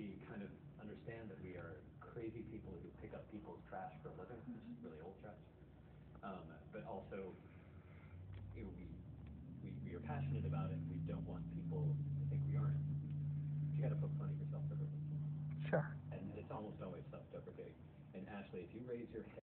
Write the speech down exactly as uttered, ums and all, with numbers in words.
we kind of understand that we are crazy people who pick up people's trash for a living, which is really old trash. Um, but also, you know, we, we we are passionate about it. We don't want people to think we aren't. You got to poke fun at yourself for everything. Sure. And it's almost always self-deprecating. And Ashley, if you raise your head